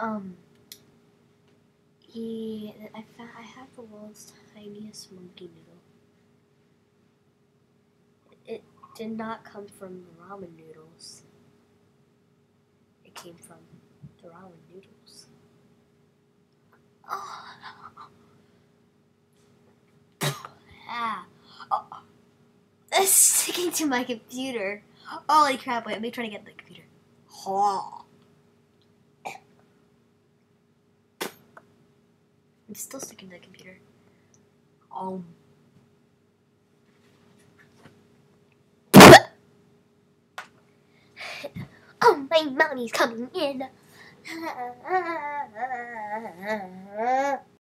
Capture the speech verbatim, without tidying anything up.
Um, he, I found, I have the world's tiniest monkey noodle. It did not come from the ramen noodles. It came from the ramen noodles. Oh. Ah. Oh. It's sticking to my computer. Holy crap, wait, let me try to get the computer. Oh. It's still sticking to the computer. Um. Oh, my mommy's coming in.